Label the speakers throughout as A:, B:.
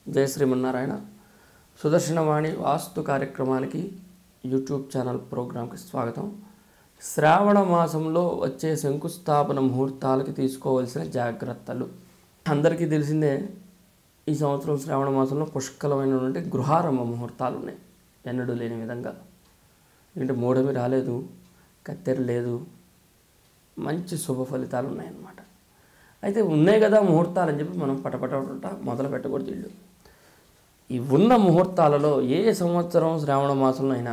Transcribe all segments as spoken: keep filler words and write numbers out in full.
A: జై శ్రీమన్నారాయణ. సుదర్శనవాణి వాస్తు కార్యక్రమానికి YouTube channel ప్రోగ్రాంకి స్వాగతం. శ్రావణ మాసంలో వచ్చే శంకుస్థాపన ముహూర్తాలకి తీసుకోవాల్సిన జాగ్రత్తలు అందరికీ తెలిసిందే. ఈ సంవత్సరం శ్రావణ మాసంలో పుష్కలమైనటువంటి గృహారంభ ముహూర్తాలు ఉన్నాయి, ఎన్నడూ లేని విధంగా. అంటే మూఢమి రాలేదు, కత్తెర లేదు, మంచి శుభ ఫలితాలు ఉన్నాయన్నమాట. అయితే ఉన్నాయి కదా ముహూర్తాలు అని చెప్పి మనం పటపట మొదలు పెట్టకూడదు. ఇల్లు ఈ ఉన్న ముహూర్తాలలో ఏ సంవత్సరం శ్రావణ మాసంలో అయినా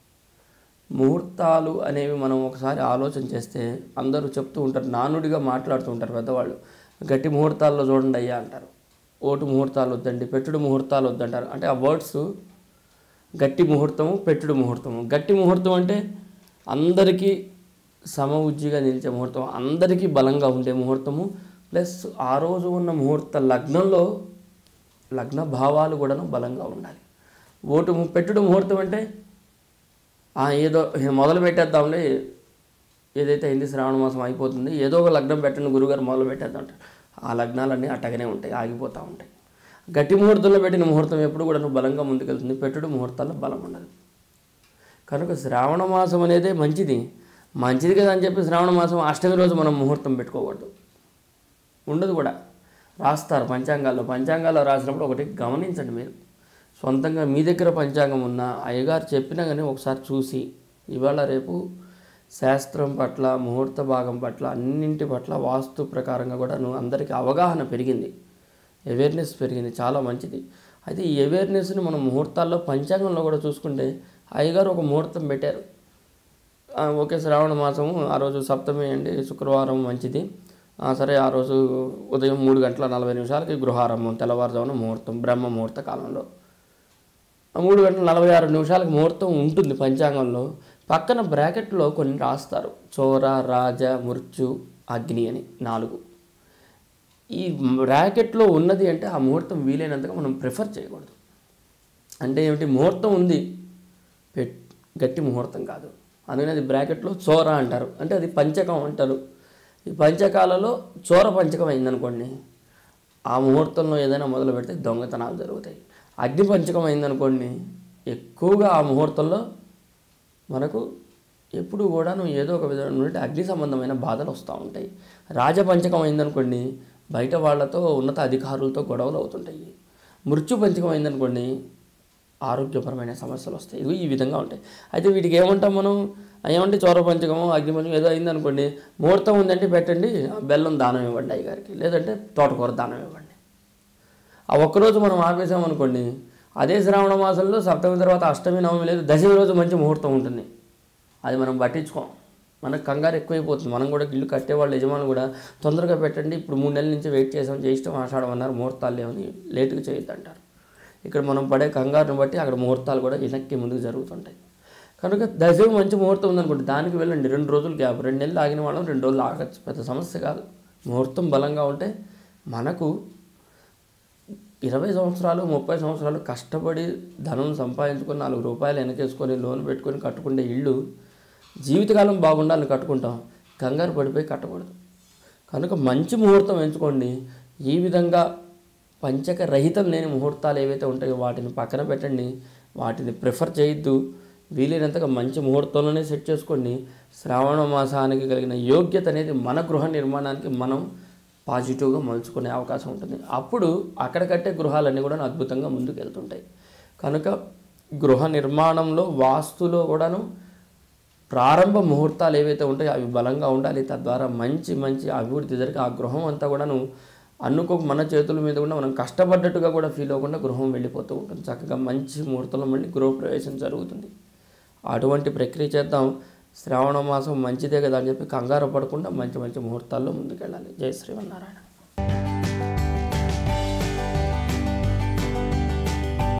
A: ముహూర్తాలు అనేవి మనం ఒకసారి ఆలోచన చేస్తే అందరూ చెప్తూ ఉంటారు, నానుడిగా మాట్లాడుతూ ఉంటారు పెద్దవాళ్ళు. గట్టి ముహూర్తాల్లో చూడండి అయ్యా అంటారు, ఓటు ముహూర్తాలు వద్దండి, పెట్టుడు ముహూర్తాలు వద్దంటారు. అంటే ఆ వర్డ్స్ గట్టి ముహూర్తము, పెట్టుడు ముహూర్తము. గట్టి ముహూర్తం అంటే అందరికీ సమఉజ్జిగా నిలిచే ముహూర్తం, అందరికీ బలంగా ఉండే ముహూర్తము. ప్లస్ ఆ రోజు ఉన్న ముహూర్త లగ్నంలో లగ్న భావాలు కూడాను బలంగా ఉండాలి. ఓటు పెట్టుడు ముహూర్తం అంటే ఏదో మొదలు పెట్టేద్దాంలే, ఏదైతే అయింది శ్రావణ మాసం అయిపోతుంది, ఏదో ఒక లగ్నం పెట్టండి గురుగారు మొదలు పెట్టేద్దాం అంటారు. ఆ లగ్నాలన్నీ అట్టగానే ఉంటాయి, ఆగిపోతూ ఉంటాయి. గట్టి ముహూర్తంలో పెట్టిన ముహూర్తం ఎప్పుడు కూడా బలంగా ముందుకెళ్తుంది, పెట్టుడు ముహూర్తాల్లో బలం ఉండదు. కనుక శ్రావణ మాసం అనేదే మంచిది మంచిది కదా అని చెప్పి శ్రావణ మాసం అష్టమి రోజు మనం ముహూర్తం పెట్టుకోకూడదు, ఉండదు కూడా. రాస్తారు పంచాంగాల్లో, పంచాంగాల్లో రాసినప్పుడు ఒకటి గమనించండి. మీరు సొంతంగా మీ దగ్గర పంచాంగం ఉన్న అయ్యగారు చెప్పినా కానీ ఒకసారి చూసి, ఇవాళ రేపు శాస్త్రం పట్ల, ముహూర్త భాగం పట్ల, అన్నింటి పట్ల వాస్తు ప్రకారంగా కూడా నువ్వు అందరికీ అవగాహన పెరిగింది, అవేర్నెస్ పెరిగింది, చాలా మంచిది. అయితే ఈ అవేర్నెస్ని మనం ముహూర్తాల్లో పంచాంగంలో కూడా చూసుకుంటే అయ్యగారు ఒక ముహూర్తం పెట్టారు. ఓకే, శ్రావణ మాసము ఆ రోజు సప్తమి అండి, శుక్రవారం మంచిది, సరే ఆ రోజు ఉదయం మూడు గంటల నలభై నిమిషాలకి గృహారంభం, తెల్లవారుజామున ముహూర్తం, బ్రహ్మ ముహూర్త కాలంలో మూడు గంటల నలభై ఆరు నిమిషాలకు ముహూర్తం ఉంటుంది పంచాంగంలో. పక్కన బ్రాకెట్లో కొన్ని రాస్తారు, చోర, రాజ, మృత్యు, అగ్ని అని నాలుగు. ఈ బ్రాకెట్లో ఉన్నది అంటే ఆ ముహూర్తం వీలైనంతగా మనం ప్రిఫర్ చేయకూడదు. అంటే ఏమిటి, ముహూర్తం ఉంది, పెట్ గట్టి ముహూర్తం కాదు, అందుకని అది బ్రాకెట్లో చోర అంటారు. అంటే అది పంచకం అంటారు. ఈ పంచకాలలో చోర పంచకం అయిందనుకోండి, ఆ ముహూర్తంలో ఏదైనా మొదలు పెడితే దొంగతనాలు జరుగుతాయి. అగ్ని పంచకం అయిందనుకోండి, ఎక్కువగా ఆ ముహూర్తంలో మనకు ఎప్పుడు కూడాను ఏదో ఒక విధమైన అగ్ని సంబంధమైన బాధలు వస్తూ ఉంటాయి. రాజపంచకం అయిందనుకోండి, బయట వాళ్ళతో, ఉన్నత అధికారులతో గొడవలు అవుతుంటాయి. మృత్యు పంచకం అయిందనుకోండి, ఆరోగ్యపరమైన సమస్యలు వస్తాయి. ఇవి ఈ విధంగా ఉంటాయి. అయితే వీటికి ఏమంటాం మనం, ఏమంటే చోర పంచకము, అగ్ని పంచకం ఏదో అయిందనుకోండి, ముహూర్తం ఉందంటే పెట్టండి, బెల్లం దానం ఇవ్వండి అయ్యగారికి, లేదంటే తోటకూర దానం ఇవ్వండి. ఆ ఒక్కరోజు మనం ఆపేసామనుకోండి, అదే శ్రావణ మాసంలో సప్తమి తర్వాత అష్టమి, నవమి లేదు, దశమి రోజు మంచి ముహూర్తం ఉంటుంది. అది మనం పట్టించుకోం, మనకు కంగారు ఎక్కువైపోతుంది. మనం కూడా ఇల్లు కట్టేవాళ్ళు, యజమానులు కూడా తొందరగా పెట్టండి, ఇప్పుడు మూడు నెలల నుంచి వెయిట్ చేసాం, చేయిస్తాం, ఆషాఢం అన్నారు, ముహూర్తాలు లేవని లేటుగా చేయొద్దంటారు. ఇక్కడ మనం పడే కంగారుని బట్టి అక్కడ ముహూర్తాలు కూడా వెనక్కి ముందుకు జరుగుతుంటాయి. కనుక దశమి మంచి ముహూర్తం ఉందనుకోండి, దానికి వెళ్ళండి. రెండు రోజులు గ్యాప్, రెండు నెలలు ఆగిన వాళ్ళం రెండు రోజులు ఆగచ్చు, పెద్ద సమస్య కాదు. ముహూర్తం బలంగా ఉంటే మనకు ఇరవై సంవత్సరాలు ముప్పై సంవత్సరాలు కష్టపడి ధనం సంపాదించుకొని నాలుగు రూపాయలు వెనకేసుకొని లోన్ పెట్టుకొని కట్టుకునే ఇల్లు జీవితకాలం బాగుండాలని కట్టుకుంటాం, కంగారు పడిపోయి కట్టకూడదు. కనుక మంచి ముహూర్తం ఎంచుకోండి. ఈ విధంగా పంచక రహితం లేని ముహూర్తాలు ఏవైతే ఉంటాయో వాటిని పక్కన పెట్టండి, వాటిని ప్రిఫర్ చేయొద్దు. వీలైనంతగా మంచి ముహూర్తంలోనే సెట్ చేసుకోండి. శ్రావణ మాసానికి కలిగిన యోగ్యత అనేది మన గృహ నిర్మాణానికి మనం పాజిటివ్గా మలుచుకునే అవకాశం ఉంటుంది. అప్పుడు అక్కడ కట్టే గృహాలన్నీ కూడా అద్భుతంగా ముందుకు వెళ్తుంటాయి. కనుక గృహ నిర్మాణంలో, వాస్తులో కూడాను ప్రారంభ ముహూర్తాలు ఏవైతే ఉంటాయో అవి బలంగా ఉండాలి. తద్వారా మంచి మంచి అభివృద్ధి జరిగి ఆ గృహం అంతా కూడాను అనుకో మన చేతుల మీద కూడా మనం కష్టపడ్డట్టుగా కూడా ఫీల్ అవ్వకుండా గృహం వెళ్ళిపోతూ ఉంటుంది. చక్కగా మంచి ముహూర్తంలో మళ్ళీ గృహప్రవేశం జరుగుతుంది. అటువంటి ప్రక్రియ చేద్దాం. శ్రావణ మాసం మంచిదే కదా అని చెప్పి కంగారు పడకుండా మంచి మంచి ముహూర్తాల్లో ముందుకెళ్ళాలి. జై శ్రీమన్నారాయణ.